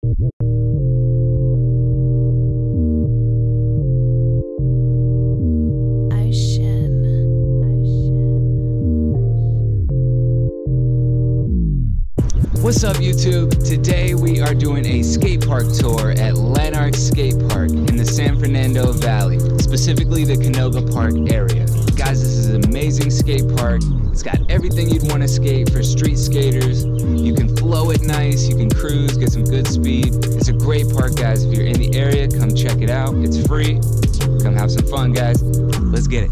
What's up, YouTube? Today we are doing a skate park tour at Lanark Skate Park in the San Fernando Valley, specifically the Canoga Park area. Guys, this is an amazing skate park. It's got everything you'd want to skate for street skaters. You can flow it nice, you can cruise, get some good speed. It's a great park, guys. If you're in the area, come check it out. It's free. Come have some fun, guys. Let's get it.